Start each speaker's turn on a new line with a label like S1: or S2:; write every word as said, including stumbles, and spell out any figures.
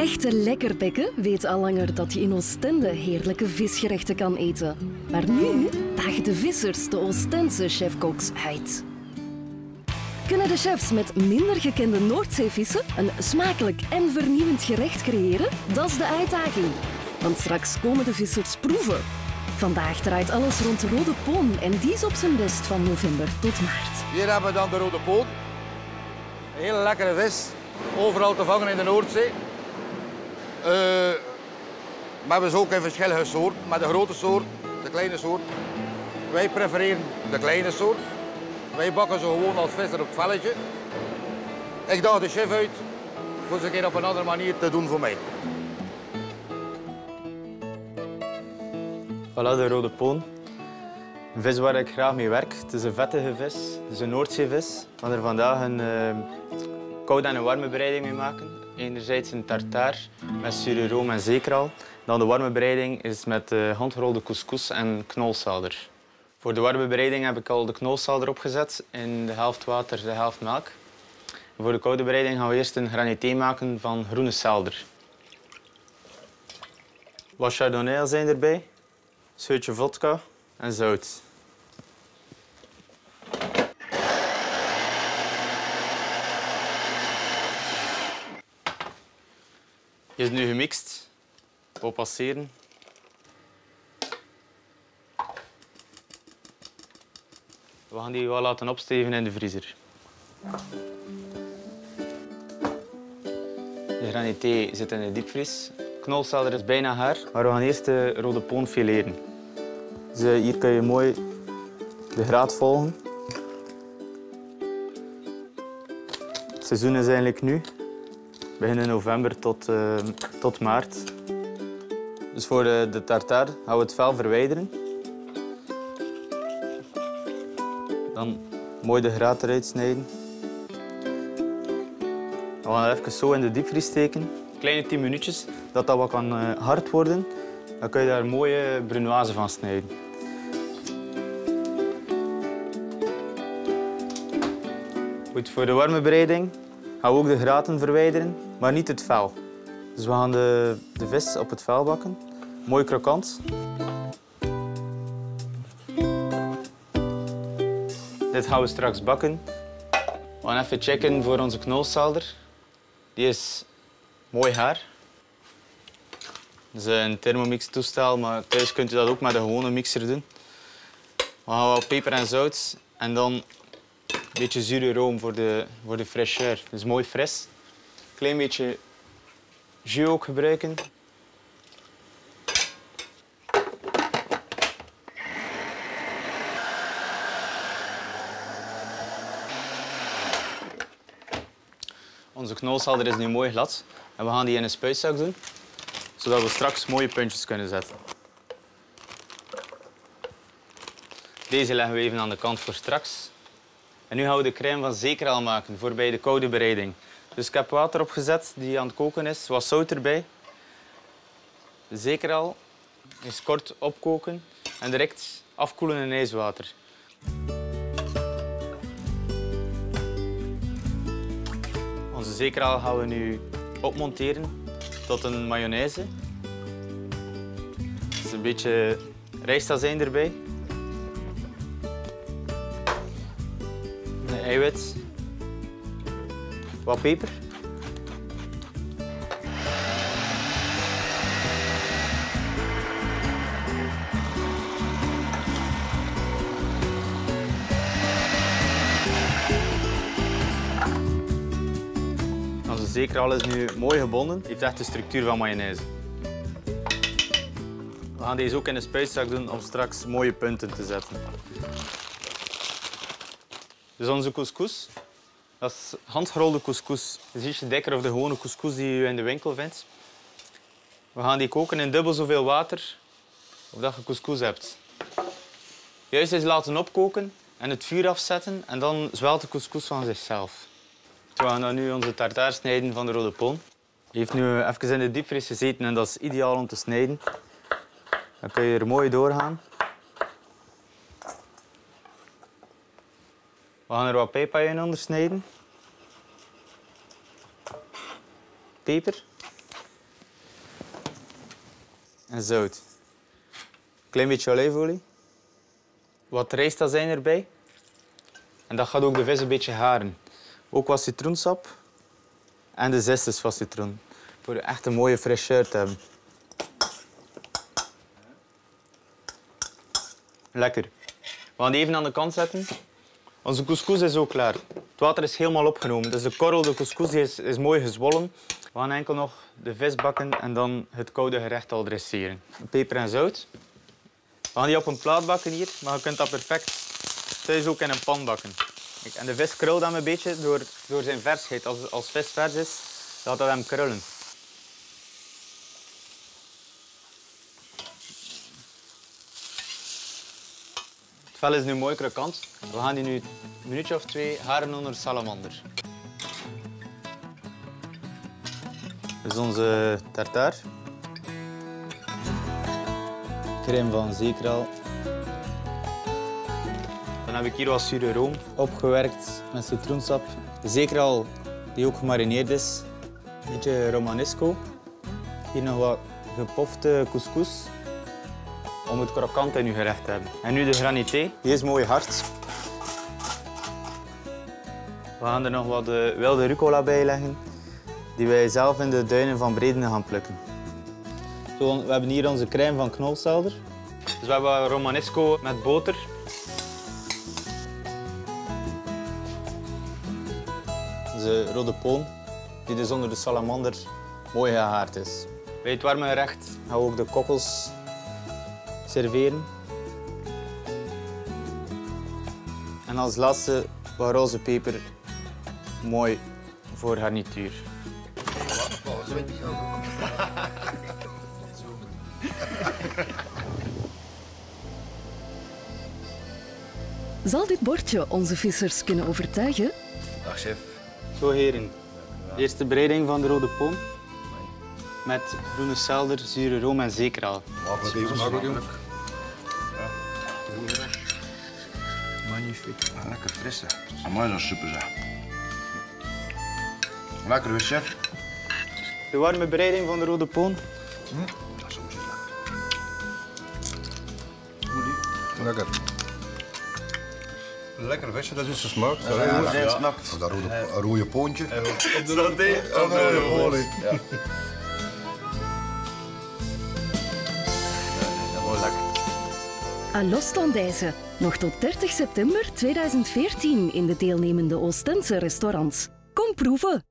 S1: echte lekkerbekken weet al langer dat je in Oostende heerlijke visgerechten kan eten. Maar nu dagen de vissers de Oostense chefkoks uit. Kunnen de chefs met minder gekende Noordzeevissen een smakelijk en vernieuwend gerecht creëren? Dat is de uitdaging. Want straks komen de vissers proeven. Vandaag draait alles rond de rode poon en die is op zijn best van november tot maart.
S2: Hier hebben we dan de rode poon. Een hele lekkere vis. Overal te vangen in de Noordzee. Uh, maar we hebben ze ook in verschillende soorten. Met de grote soort, de kleine soort. Wij prefereren de kleine soort. Wij bakken ze gewoon als visser op het velletje. Ik daag de chef uit voor ze een keer op een andere manier te doen voor mij.
S3: Voilà, de rode poon. Een vis waar ik graag mee werk. Het is een vettige vis. Het is een Noordzeevis. We gaan er vandaag een uh, koude en een warme bereiding mee maken. Enerzijds een tartaar met sureroom en zeekraal. Dan de warme bereiding is met uh, handgerolde couscous en knolselder. Voor de warme bereiding heb ik al de knolselder opgezet in de helft water, de helft melk. En voor de koude bereiding gaan we eerst een granité maken van groene selder. Wat chardonnay zijn erbij, een scheutje vodka en zout. Is nu gemixt. Oppasseren. We gaan die wel laten opsteven in de vriezer. De granité zit in de diepvries. Knolselder is bijna gaar, maar we gaan eerst de rode poon fileren. Dus hier kun je mooi de graad volgen. Het seizoen is eigenlijk nu. Begin november tot, uh, tot maart. Dus voor de, de tartaar gaan we het vel verwijderen. Dan mooi de graat eruit snijden. We gaan het even zo in de diepvries steken. Kleine tien minuutjes, dat dat wat kan uh, hard worden. Dan kun je daar mooie brunoise van snijden. Goed, voor de warme bereiding gaan we ook de graten verwijderen, maar niet het vel. Dus we gaan de, de vis op het vel bakken. Mooi krokant. Dit gaan we straks bakken. We gaan even checken voor onze knolselder. Die is mooi gaar. Dat is een Thermomix toestel, maar thuis kunt u dat ook met een gewone mixer doen. We gaan wat peper en zout en dan een beetje zure room voor de, voor de fraîcheur. Dus mooi fris. Een klein beetje jus ook gebruiken. Onze knolselder is nu mooi glad en we gaan die in een spuitzak doen, zodat we straks mooie puntjes kunnen zetten. Deze leggen we even aan de kant voor straks. En nu gaan we de crème van zeekraal maken voor bij de koude bereiding. Dus ik heb water opgezet die aan het koken is, wat zout erbij. De zeekraal is kort opkoken en direct afkoelen in ijswater. Onze zeekraal gaan we nu opmonteren tot een mayonaise. Dus een beetje rijstazijn erbij. Een eiwit. Wat peper. Onze zeekraal is nu mooi gebonden. Heeft echt de structuur van mayonaise. We gaan deze ook in de spuitzak doen om straks mooie punten te zetten. Dus onze couscous, dat is handgerolde couscous. Het is ietsje dikker of de gewone couscous die je in de winkel vindt. We gaan die koken in dubbel zoveel water of dat je couscous hebt. Juist eens laten opkoken en het vuur afzetten en dan zwelt de couscous van zichzelf. We gaan dan nu onze tartaar snijden van de rode poon. Die heeft nu even in de diepvries gezeten en dat is ideaal om te snijden. Dan kun je er mooi doorgaan. We gaan er wat pijpaaien onder snijden. Peper. en zout. Klein beetje olijfolie. Wat rijstazijn erbij. En dat gaat ook de vis een beetje haren. Ook wat citroensap. En de zestjes van citroen. Voor echt een mooie fraîcheur te hebben. Lekker. We gaan die even aan de kant zetten. Onze couscous is ook klaar. Het water is helemaal opgenomen. Dus de korrel, de couscous, die is, is mooi gezwollen. We gaan enkel nog de vis bakken en dan het koude gerecht al dresseren. Peper en zout. We gaan die op een plaat bakken hier, maar je kunt dat perfect thuis ook in een pan bakken. Kijk, en de vis krult hem een beetje door, door zijn versheid. Als, als vis vers is, laat dat hem krullen. Het vel is nu mooi krokant. We gaan die nu een minuutje of twee haren onder salamander. Dit is onze tartaar. Crème van zeekraal. Dan heb ik hier wat zure room opgewerkt met citroensap. De zeekraal die ook gemarineerd is. Een beetje romanesco. Hier nog wat gepofte couscous. Om het krokant in uw gerecht te hebben. En nu de granité. Die is mooi hard. We gaan er nog wat wilde rucola bij leggen. Die wij zelf in de duinen van Bredene gaan plukken. Zo, we hebben hier onze crème van knolselder. Dus we hebben romanesco met boter. Onze rode poon, die dus onder de salamander mooi gehaard is. Bij het warme gerecht gaan we ook de kokkels serveren. En als laatste wat roze peper, mooi voor garnituur.
S1: Zal dit bordje onze vissers kunnen overtuigen?
S2: Dag chef.
S3: Zo heren, eerste bereiding van de rode poon. Met groene selder, zure room en zeekraal.
S2: Makkelijk. Magnifiek.
S4: Ah, lekker fris, hè. Amai, dat is super, zeg. Lekker, hè, chef.
S3: De warme bereiding van de rode poon.
S4: Hm? Dat is ook zo lekker.
S2: Lekker. Lekker visje, dat is gesmaakt.
S4: Ja, ja, ja, ja. Snakt.
S2: Dat rode, een rode poontje.
S4: Op de rode olie. Ja.
S2: Dat wordt lekker.
S1: À l'Ostendijze. Nog tot dertig september tweeduizend veertien in de deelnemende Oostense restaurants. Kom proeven!